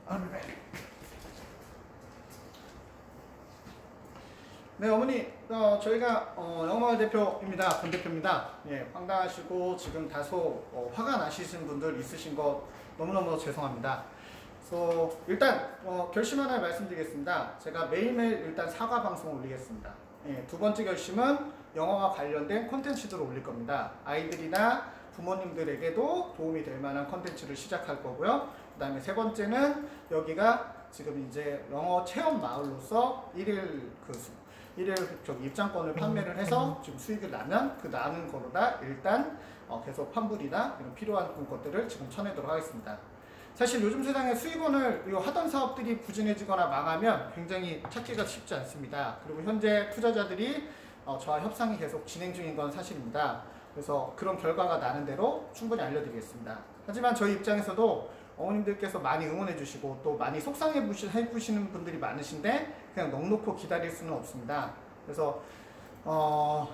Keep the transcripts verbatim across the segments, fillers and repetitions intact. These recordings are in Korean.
네, 어머니, 어, 저희가 어, 영어마을 대표입니다. 권 대표입니다. 예, 황당하시고 지금 다소 어, 화가 나시는 분들 있으신 것 너무너무 죄송합니다. 그래서 일단 어, 결심 하나 말씀드리겠습니다. 제가 매일매일 일단 사과 방송을 올리겠습니다. 예, 두 번째 결심은 영어와 관련된 콘텐츠들을 올릴 겁니다. 아이들이나 부모님들에게도 도움이 될 만한 콘텐츠를 시작할 거고요. 그 다음에 세 번째는 여기가 지금 이제 영어 체험 마을로서 일일 그 일일 저기 입장권을 판매를 해서 지금 수익을 나면 그 나는 거로다 일단 어 계속 환불이나 이런 필요한 것들을 지금 쳐내도록 하겠습니다. 사실 요즘 세상에 수익원을 하던 사업들이 부진해지거나 망하면 굉장히 찾기가 쉽지 않습니다. 그리고 현재 투자자들이 어 저와 협상이 계속 진행 중인 건 사실입니다. 그래서 그런 결과가 나는 대로 충분히 알려드리겠습니다. 하지만 저희 입장에서도 어머님들께서 많이 응원해 주시고 또 많이 속상해 보시는 분들이 많으신데 그냥 넉놓고 기다릴 수는 없습니다. 그래서 어,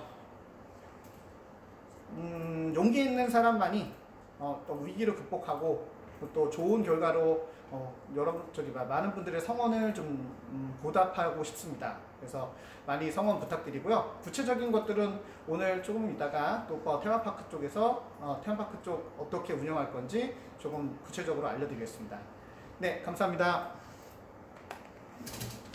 음, 용기 있는 사람만이 어, 또 위기를 극복하고 또 좋은 결과로 어, 여러분 저기 많은 분들의 성원을 좀 음, 보답하고 싶습니다. 그래서 많이 성원 부탁드리고요. 구체적인 것들은 오늘 조금 이따가 또 어, 테마파크 쪽에서 어, 테마파크 쪽 어떻게 운영할 건지 조금 구체적으로 알려드리겠습니다. 네, 감사합니다.